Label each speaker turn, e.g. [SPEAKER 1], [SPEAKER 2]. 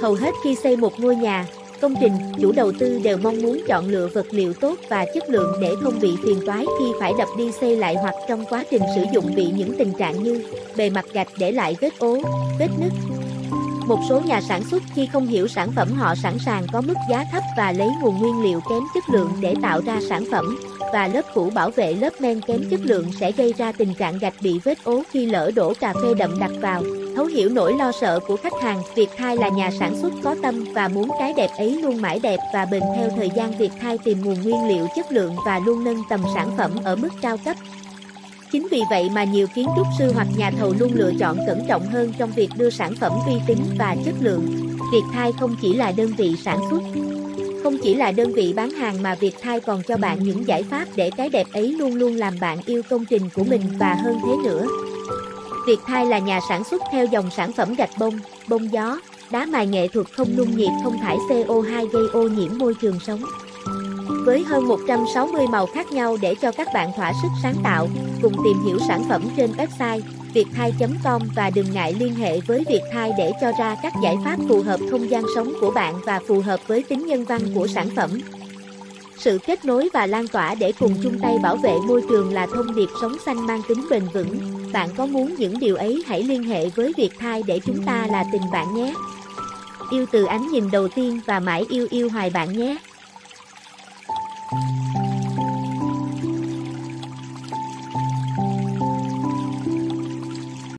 [SPEAKER 1] Hầu hết khi xây một ngôi nhà, công trình, chủ đầu tư đều mong muốn chọn lựa vật liệu tốt và chất lượng để không bị phiền toái khi phải đập đi xây lại, hoặc trong quá trình sử dụng bị những tình trạng như bề mặt gạch để lại vết ố, vết nứt. Một số nhà sản xuất khi không hiểu sản phẩm họ sẵn sàng có mức giá thấp và lấy nguồn nguyên liệu kém chất lượng để tạo ra sản phẩm, và lớp phủ bảo vệ lớp men kém chất lượng sẽ gây ra tình trạng gạch bị vết ố khi lỡ đổ cà phê đậm đặc vào. Thấu hiểu nỗi lo sợ của khách hàng, Vietthai là nhà sản xuất có tâm và muốn cái đẹp ấy luôn mãi đẹp và bền theo thời gian. Vietthai tìm nguồn nguyên liệu chất lượng và luôn nâng tầm sản phẩm ở mức cao cấp. Chính vì vậy mà nhiều kiến trúc sư hoặc nhà thầu luôn lựa chọn cẩn trọng hơn trong việc đưa sản phẩm uy tín và chất lượng. Vietthai không chỉ là đơn vị sản xuất, không chỉ là đơn vị bán hàng, mà Vietthai còn cho bạn những giải pháp để cái đẹp ấy luôn luôn làm bạn yêu công trình của mình và hơn thế nữa. Vietthai là nhà sản xuất theo dòng sản phẩm gạch bông, bông gió, đá mài nghệ thuật không nung nhiệt, không thải CO2 gây ô nhiễm môi trường sống. Với hơn 160 màu khác nhau để cho các bạn thỏa sức sáng tạo, cùng tìm hiểu sản phẩm trên website vietthai.com và đừng ngại liên hệ với Vietthai để cho ra các giải pháp phù hợp không gian sống của bạn và phù hợp với tính nhân văn của sản phẩm. Sự kết nối và lan tỏa để cùng chung tay bảo vệ môi trường là thông điệp sống xanh mang tính bền vững. Bạn có muốn những điều ấy, hãy liên hệ với Vietthai để chúng ta là tình bạn nhé. Yêu từ ánh nhìn đầu tiên và mãi yêu yêu hoài bạn nhé.